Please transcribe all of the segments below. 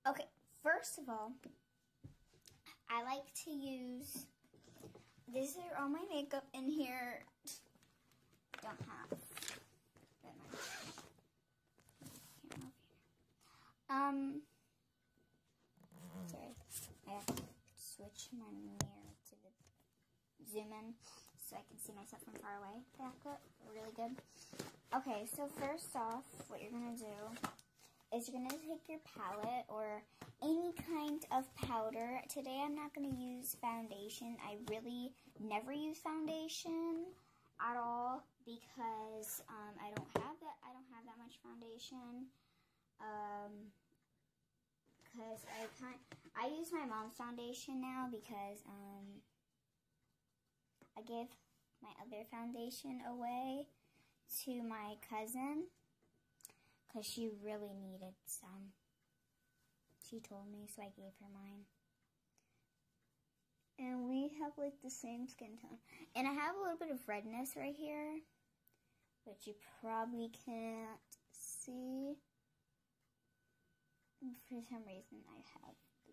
Okay, first of all, I like to use, these are all my makeup in here. Don't have that much. Sorry, I have to switch my mirror to the zoom in so I can see myself from far away. That look really good. Okay, so first off, what you're gonna do is you're gonna take your palette or any kind of powder. Today I'm not gonna use foundation. I really never use foundation at all because I don't have that much foundation. Because I use my mom's foundation now because I gave my other foundation away to my cousin because she really needed some. She told me, so I gave her mine. And we have like the same skin tone. And I have a little bit of redness right here, which you probably can't see. And for some reason I have these.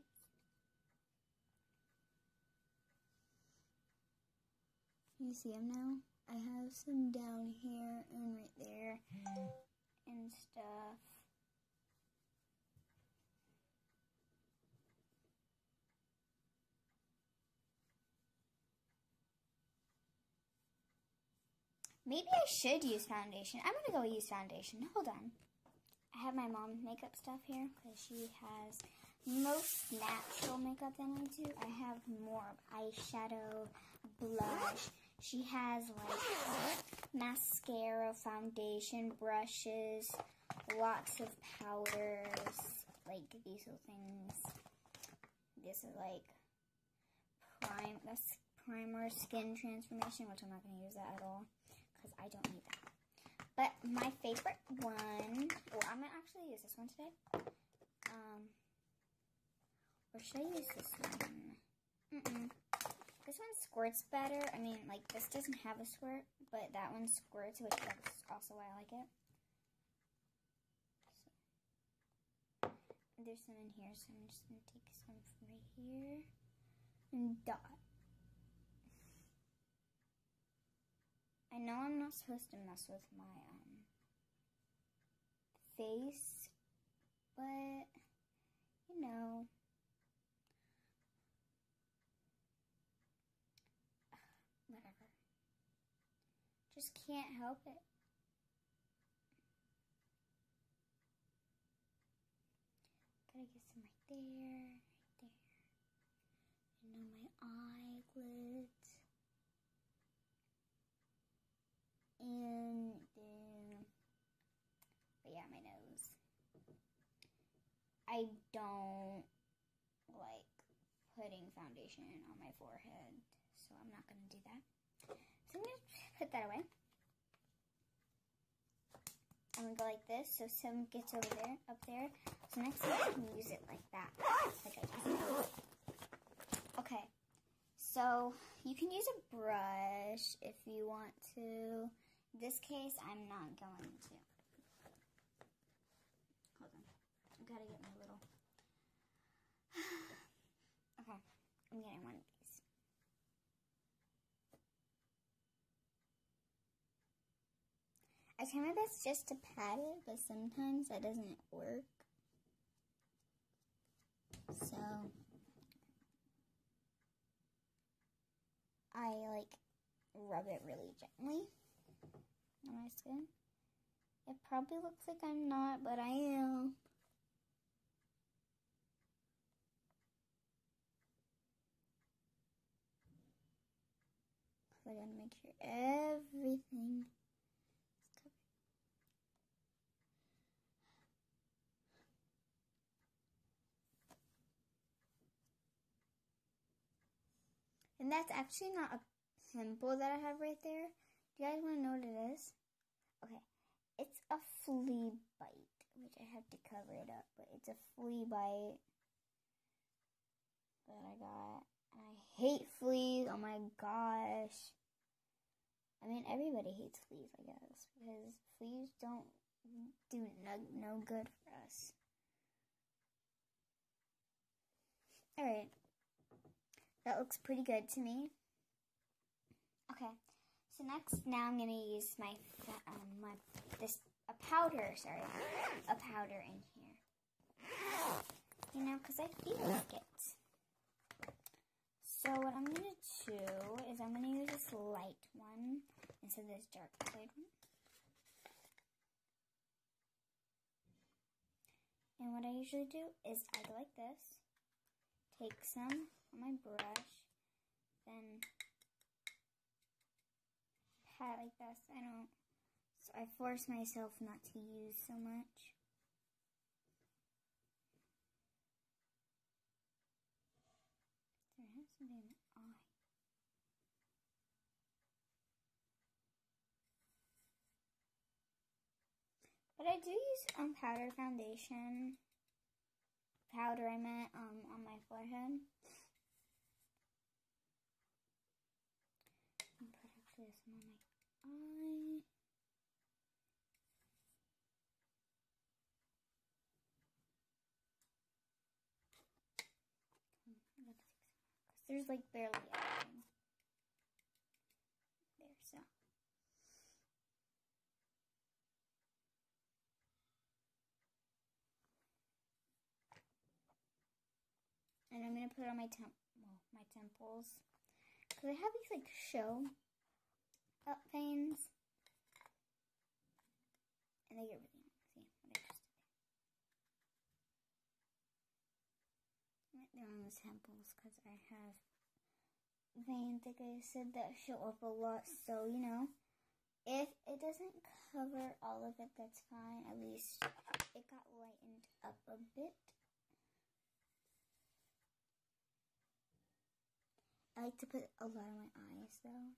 You see them now? I have some down here and right there and stuff. Maybe I should use foundation. I'm going to go use foundation. Hold on. I have my mom's makeup stuff here because she has most natural makeup than I do. I have more of eyeshadow, blush. She has like mascara, foundation, brushes, lots of powders, like these little things. This is like that's primer, skin transformation, which I'm not going to use that at all because I don't need that. But my favorite one, well, I'm going to actually use this one today. Or should I use this one? This one squirts better. I mean, like, this doesn't have a squirt, but that one squirts, which is also why I like it. So, there's some in here, so I'm just going to take some from right here and dot. I know I'm not supposed to mess with my face, but you know, whatever. Just can't help it. Gotta get some right there, and on my eyelids. And then, but yeah, my nose. I don't like putting foundation on my forehead, so I'm not going to do that. So I'm going to put that away. I'm going to go like this, so some gets over there, up there. So next time I can use it like that, like I just did. Okay, so you can use a brush if you want to. In this case, I'm not going to. Hold on. I've got to get my little... Okay. I'm getting one of these. I try my best just to pat it, but sometimes that doesn't work. So... I, like, rub it really gently on my skin. It probably looks like I'm not, but I am. I gotta make sure everything is covered. And that's actually not a pimple that I have right there. Do you guys want to know what it is? Okay. It's a flea bite, which I have to cover it up, but it's a flea bite that I got. And I hate fleas. Oh my gosh. I mean, everybody hates fleas, I guess, because fleas don't do no good for us. Alright. That looks pretty good to me. Okay. So next, now I'm going to use a powder in here. You know, because I feel like it. So what I'm going to do is I'm going to use this light one instead of this dark colored one. And what I usually do is I go like this, take some on my brush, then pat like this. So I force myself not to use so much. There has to be an eye. But I do use powder foundation. Powder, I meant, on my forehead. And put actually some on my eye. Because there's like barely anything there, so. And I'm going to put it on my temples. Because I have these, like, show up veins. And they get really long. See what I just did there. Right there on the temples. Because I have veins, like I said, that show up a lot. So, you know, if it doesn't cover all of it, that's fine. At least it got lightened up a bit. I like to put a lot on my eyes, though.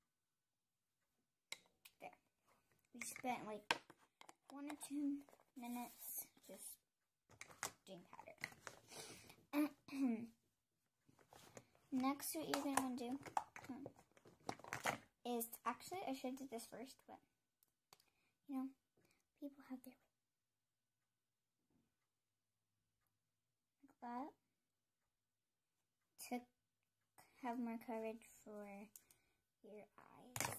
There. We spent like 1 or 2 minutes just doing powder. Next, what you're going to want to do is, actually, I should have did this first, but, you know, people have their way. Like that. To have more coverage for your eyes.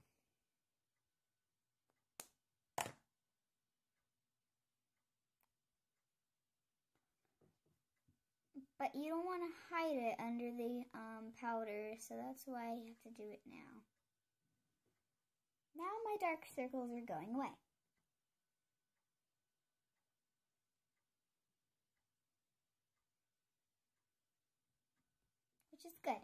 But you don't want to hide it under the powder, so that's why you have to do it now. Now my dark circles are going away. Which is good.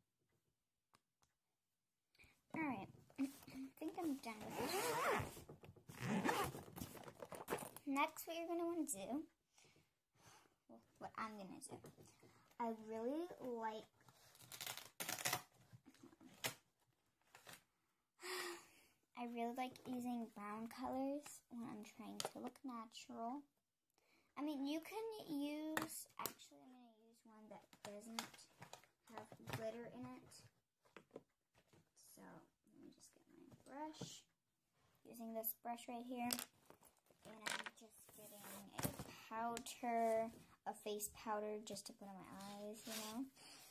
Alright, I think I'm done with this. Next, what you're going to want to do, well, what I'm going to do, I really like using brown colors when I'm trying to look natural. I mean, you can use, actually I'm going to use one that doesn't have glitter in it. So, let me just get my brush. Using this brush right here. And I'm just getting a face powder just to put on my eyes, you know.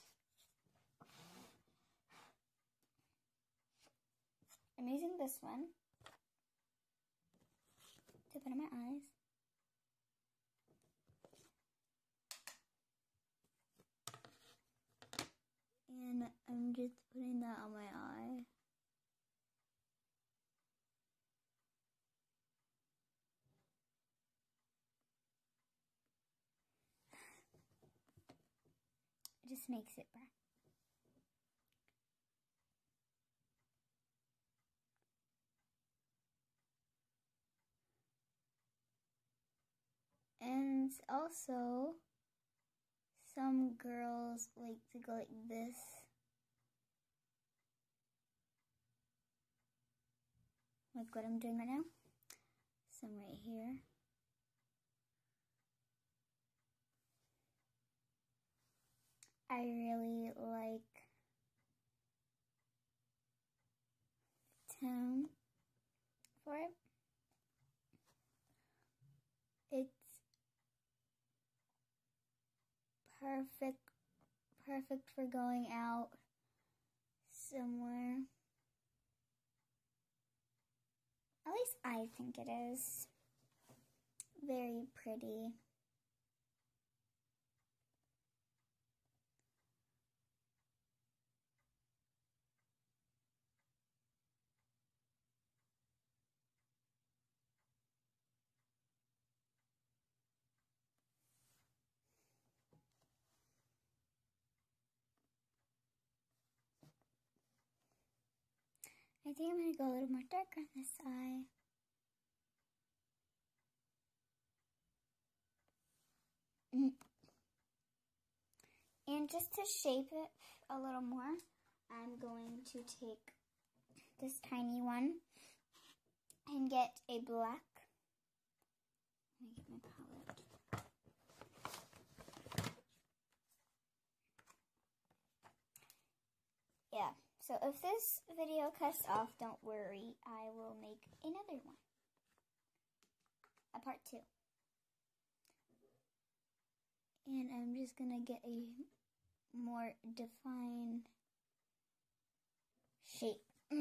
I'm using this one to put on my eyes. And I'm just putting that on my eye. It just makes it bright. And also, some girls like to go like this. Like what I'm doing right now. Some right here. I really like the tone for it. It's perfect for going out somewhere. At least I think it is. Very pretty. I think I'm going to go a little more dark on this eye. And just to shape it a little more, I'm going to take this tiny one and get a black. Let me get my palette. Yeah, so if this video cuts off, don't worry, I will make another one. A part 2. And I'm just going to get a more defined shape.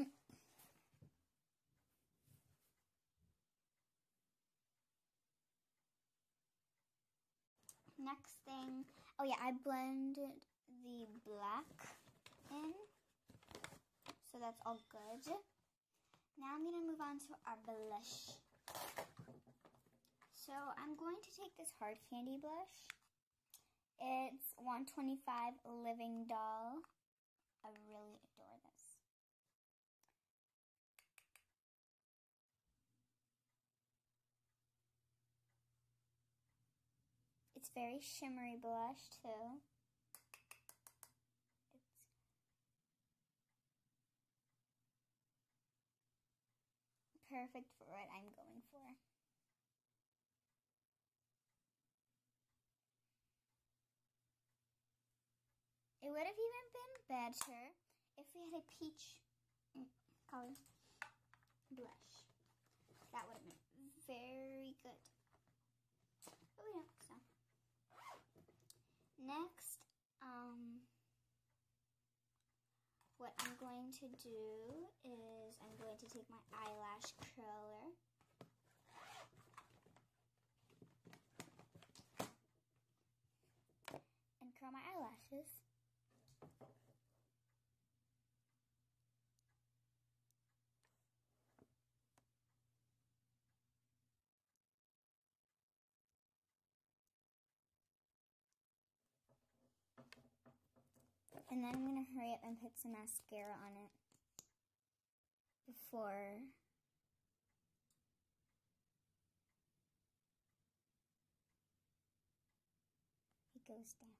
Next thing, oh yeah, I blended the black in, so that's all good. Now I'm going to move on to our blush. So I'm going to take this hard candy blush. It's 125 Living Doll. I really adore this. It's very shimmery blush too. It's perfect for what I'm going for. It would have even been better if we had a peach color blush. That would have been very good. But we don't, so. Next, what I'm going to do is I'm going to take my eyelash curler. And curl my eyelashes. And then I'm going to hurry up and put some mascara on it before it goes down.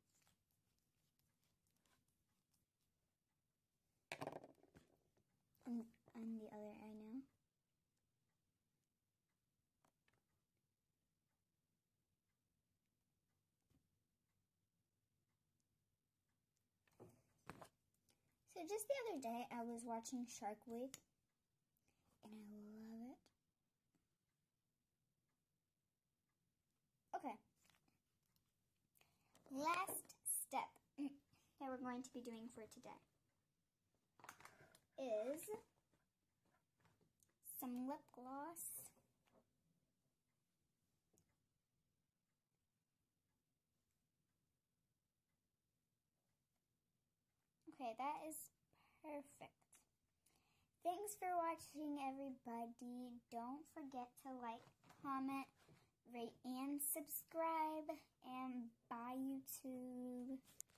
On the other eye now. So just the other day, I was watching Shark Week, and I love it. Okay. Last step that we're going to be doing for today is some lip gloss. Okay, that is perfect. Thanks for watching, everybody. Don't forget to like, comment, rate, and subscribe. And bye, YouTube.